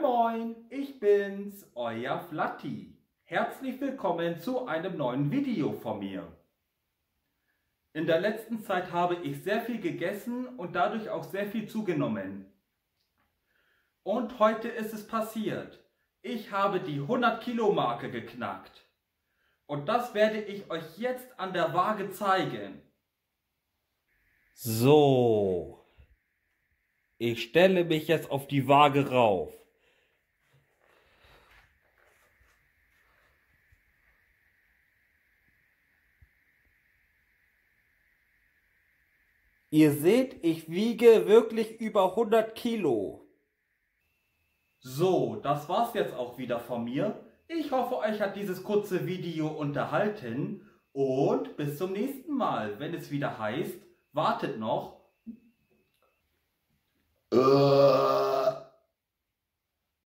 Moin, ich bin's, euer Flatti. Herzlich willkommen zu einem neuen Video von mir. In der letzten Zeit habe ich sehr viel gegessen und dadurch auch sehr viel zugenommen. Und heute ist es passiert. Ich habe die 100 Kilo Marke geknackt. Und das werde ich euch jetzt an der Waage zeigen. So, ich stelle mich jetzt auf die Waage rauf. Ihr seht, ich wiege wirklich über 100 Kilo. So, das war's jetzt auch wieder von mir. Ich hoffe, euch hat dieses kurze Video unterhalten und bis zum nächsten Mal, wenn es wieder heißt, wartet noch,